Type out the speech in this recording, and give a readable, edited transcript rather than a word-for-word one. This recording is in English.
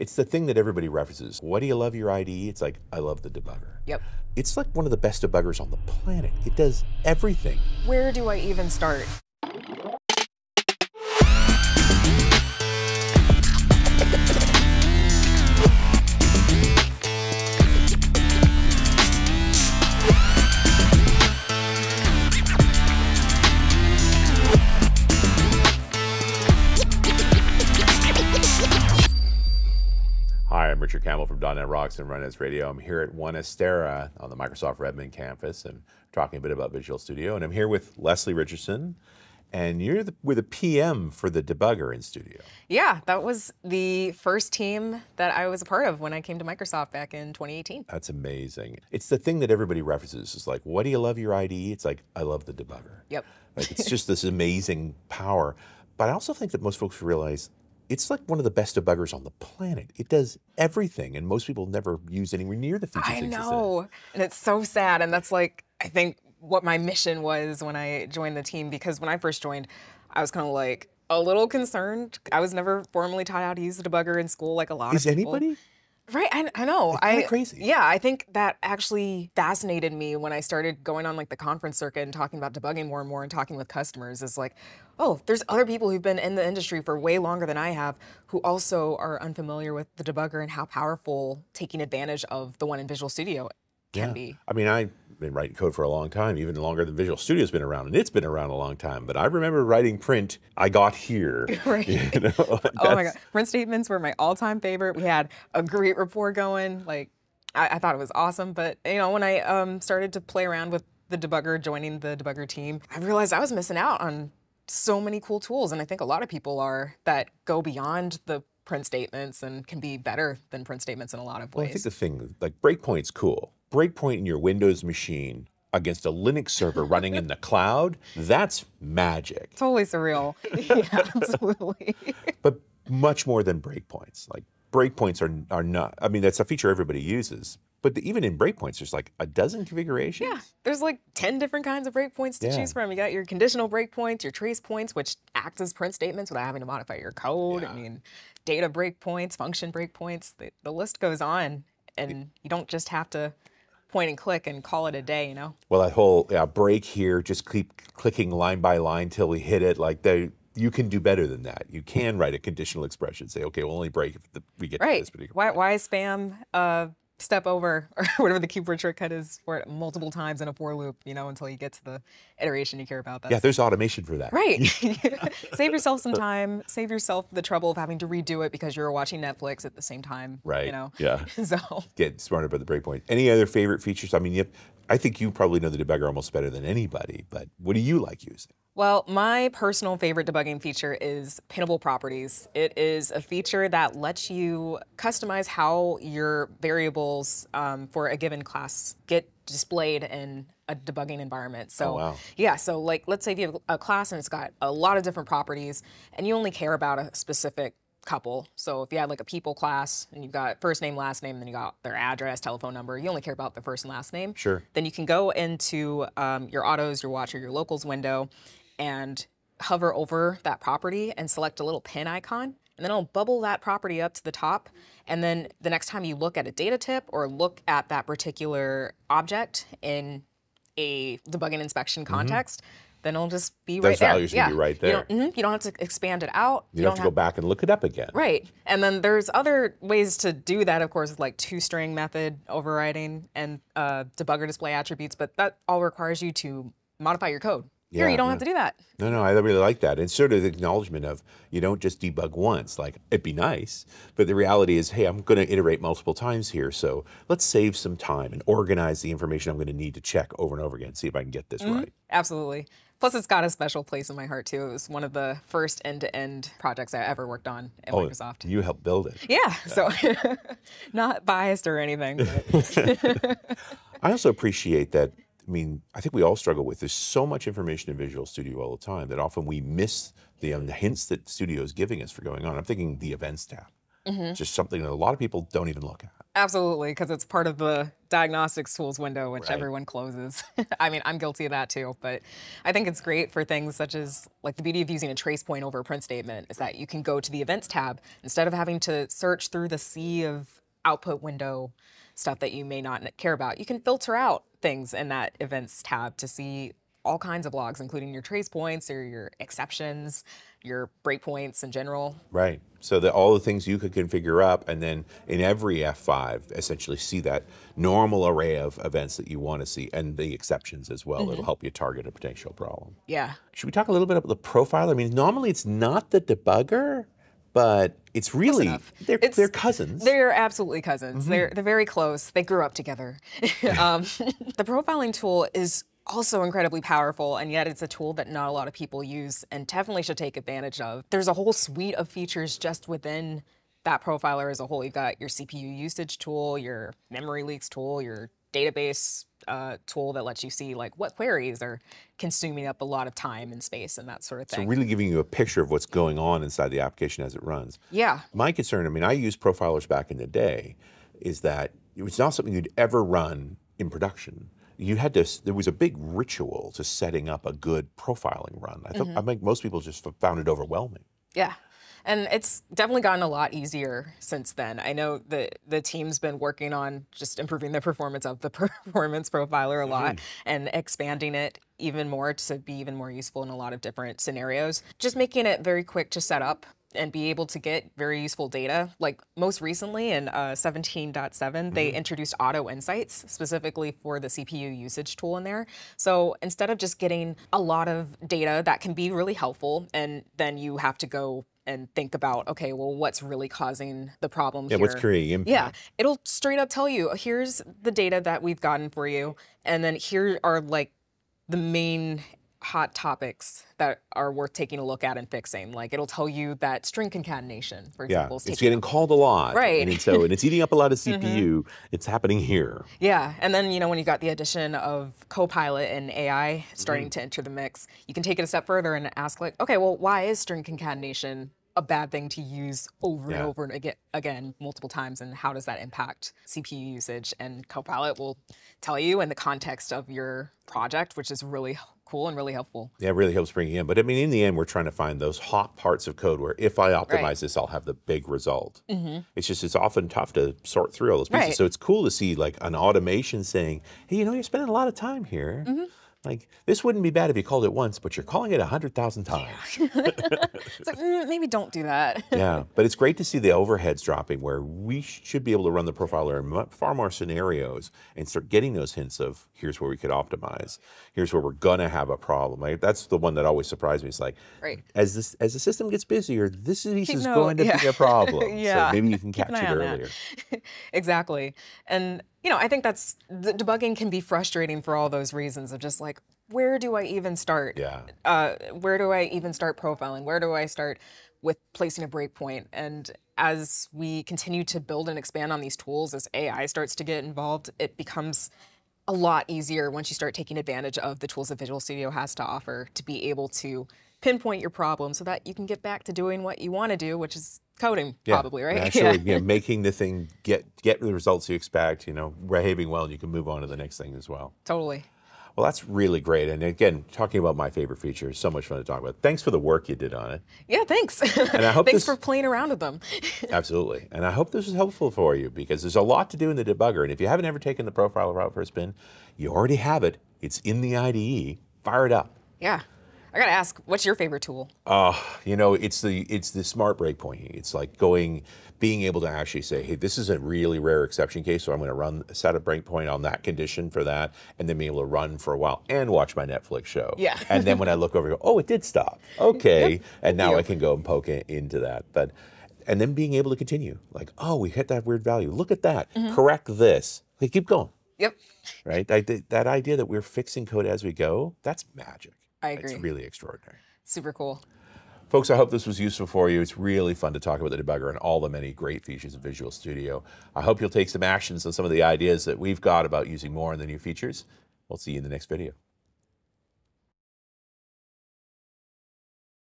It's the thing that everybody references. What do you love your IDE? It's like, I love the debugger. Yep. It's like one of the best debuggers on the planet. It does everything. Where do I even start? Hi, I'm Richard Campbell from .NET Rocks and Run Radio. I'm here at One Estera on the Microsoft Redmond campus and talking a bit about Visual Studio. And I'm here with Leslie Richardson, and we're the PM for the debugger in Studio. Yeah, that was the first team that I was a part of when I came to Microsoft back in 2018. That's amazing. It's the thing that everybody references. It's like, what do you love your IDE? It's like, I love the debugger. Yep. Like, it's just this amazing power. But I also think that most folks realize it's like one of the best debuggers on the planet. It does everything, and most people never use anywhere near the features. I know, and it's so sad, and that's like, I think, what my mission was when I joined the team, because when I first joined, I was kind of like a little concerned. I was never formally taught how to use the debugger in school like a lot of people. Is anybody? Right, I know. It's kind of crazy. Yeah, I think that actually fascinated me when I started going on like the conference circuit and talking about debugging more and more and talking with customers. Is like, oh, there's other people who've been in the industry for way longer than I have who also are unfamiliar with the debugger and how powerful taking advantage of the one in Visual Studio can be. I mean, I've been writing code for a long time, even longer than Visual Studio's been around, and it's been around a long time. But I remember writing print, I got here. Right. You know, like oh my God, print statements were my all-time favorite. We had a great rapport going. Like, I thought it was awesome. But you know, when I started to play around with the debugger, joining the debugger team, I realized I was missing out on so many cool tools, and I think a lot of people are, that go beyond the print statements and can be better than print statements in a lot of ways. Well, I think the thing, like breakpoint's cool. Breakpoint in your Windows machine against a Linux server running in the cloud, that's magic. Totally surreal. Yeah, absolutely. But much more than breakpoints. Like breakpoints are not, I mean, that's a feature everybody uses. But even in breakpoints, there's like a dozen configurations. Yeah, there's like 10 different kinds of breakpoints to choose from. You got your conditional breakpoints, your trace points, which act as print statements without having to modify your code. I mean, data breakpoints, function breakpoints, the list goes on. And you don't just have to point and click and call it a day, you know? Well, that whole break here, just keep clicking line by line till we hit it, like you can do better than that. You can write a conditional expression, say, okay, we'll only break if we get to this particular Why spam step over, or whatever the keyboard shortcut is for it multiple times in a for loop, you know, until you get to the iteration you care about. Yeah, there's automation for that. Right. Save yourself some time. Save yourself the trouble of having to redo it because you're watching Netflix at the same time. Right. You know? Yeah. So get smarter about the breakpoint. Any other favorite features? I mean, I think you probably know the debugger almost better than anybody, but what do you like using? Well, my personal favorite debugging feature is pinnable properties. It is a feature that lets you customize how your variables for a given class get displayed in a debugging environment. So, yeah, so like, let's say if you have a class and it's got a lot of different properties and you only care about a specific couple. So if you had like a people class and you've got first name, last name, then you got their address, telephone number, you only care about the first and last name. Sure. Then you can go into your autos, your watch, or your locals window and hover over that property and select a little pin icon. And then it'll bubble that property up to the top. And then the next time you look at a data tip or look at that particular object in a debugging inspection context, then it'll just be right there. Those values will be right there. You don't have to expand it out. You don't have to go back and look it up again. Right. And then there's other ways to do that, of course, like toString method overriding and debugger display attributes, but that all requires you to modify your code. Here, you don't have to do that. No, I really like that. And sort of the acknowledgement of you don't just debug once, like it'd be nice, but the reality is, hey, I'm going to iterate multiple times here, so let's save some time and organize the information I'm going to need to check over and over again, see if I can get this right. Absolutely. Plus, it's got a special place in my heart, too. It was one of the first end-to-end projects I ever worked on at Microsoft. You helped build it. Yeah, so not biased or anything. But I also appreciate that. I mean, I think we all struggle with there's so much information in Visual Studio all the time that often we miss the hints that Studio is giving us for going on. I'm thinking the Events tab. It's just something that a lot of people don't even look at. Absolutely, because it's part of the diagnostics tools window, which Right. everyone closes. I mean, I'm guilty of that too, but I think it's great for things such as like the beauty of using a trace point over a print statement is that you can go to the events tab instead of having to search through the sea of output window stuff that you may not care about. You can filter out things in that events tab to see all kinds of logs, including your trace points or your exceptions, your breakpoints in general. Right. So that all the things you could configure up, and then in every F5, essentially see that normal array of events that you want to see, and the exceptions as well. It'll help you target a potential problem. Yeah. Should we talk a little bit about the profiler? I mean, normally it's not the debugger, but it's really, enough. they're cousins. They're absolutely cousins. They're very close. They grew up together. The profiling tool is also incredibly powerful, and yet it's a tool that not a lot of people use and definitely should take advantage of. There's a whole suite of features just within that profiler as a whole. You've got your CPU usage tool, your memory leaks tool, your database tool that lets you see like what queries are consuming up a lot of time and space and that sort of So thing. really giving you a picture of what's going on inside the application as it runs. Yeah. My concern, I mean, I used profilers back in the day, is that it was not something you'd ever run in production. You had to, there was a big ritual to setting up a good profiling run. I think most people just found it overwhelming. Yeah. And it's definitely gotten a lot easier since then. I know the team's been working on just improving the performance of the performance profiler a lot and expanding it even more to be even more useful in a lot of different scenarios. Just making it very quick to set up and be able to get very useful data. Like most recently in 17.7, they introduced auto insights specifically for the CPU usage tool in there. So instead of just getting a lot of data that can be really helpful, and then you have to go and think about, okay, well, what's really causing the problem here? What's creating impact? Yeah, it'll straight up tell you, here's the data that we've gotten for you, and then here are like the main hot topics that are worth taking a look at and fixing. Like it'll tell you that string concatenation, for Yeah, example, is it's taking getting called a lot. Right. And it's eating up a lot of CPU. It's happening here. Yeah, and then when you got the addition of Copilot and AI starting to enter the mix, you can take it a step further and ask like, okay, well, why is string concatenation a bad thing to use over and over and again multiple times, and how does that impact CPU usage? And Copilot will tell you in the context of your project, which is really cool and really helpful. Yeah, it really helps bring it in. But I mean, in the end, we're trying to find those hot parts of code where if I optimize this, I'll have the big result. It's just, it's often tough to sort through all those pieces. Right. So it's cool to see like an automation saying, hey, you're spending a lot of time here. Like, this wouldn't be bad if you called it once, but you're calling it 100,000 times. It's like, maybe don't do that. Yeah, but it's great to see the overheads dropping where we should be able to run the profiler in far more scenarios and start getting those hints of here's where we could optimize, here's where we're gonna have a problem. Like, that's the one that always surprised me. It's like, as the system gets busier, this piece is going to be a problem. So maybe you can catch it earlier. Exactly. And I think that's, the debugging can be frustrating for all those reasons of just like, where do I even start? Where do I even start profiling? Where do I start with placing a breakpoint? And as we continue to build and expand on these tools, as AI starts to get involved, it becomes a lot easier once you start taking advantage of the tools that Visual Studio has to offer to be able to pinpoint your problem so that you can get back to doing what you want to do, which is coding, probably, right? Actually, making the thing get the results you expect, behaving well, and you can move on to the next thing as well. Totally. Well, that's really great. And again, talking about my favorite features, so much fun to talk about. Thanks for the work you did on it. Yeah, thanks. And I hope thanks for playing around with them. Absolutely. And I hope this was helpful for you because there's a lot to do in the debugger. And if you haven't ever taken the profiler out for a spin, you already have it. It's in the IDE. Fire it up. Yeah. I gotta ask, what's your favorite tool? It's the smart breakpointing. It's like being able to actually say, hey, this is a really rare exception case, so I'm going to set a breakpoint on that condition for that, and then be able to run for a while and watch my Netflix show. Yeah. And then when I look over, I go, oh, it did stop. Okay. And now I can go and poke into that. And then being able to continue, like, oh, we hit that weird value. Look at that. Correct this. Like, keep going. Yep. Right. That idea that we're fixing code as we go, that's magic. I agree. It's really extraordinary. Super cool. Folks, I hope this was useful for you. It's really fun to talk about the debugger and all the many great features of Visual Studio. I hope you'll take some actions on some of the ideas that we've got about using more in the new features. We'll see you in the next video.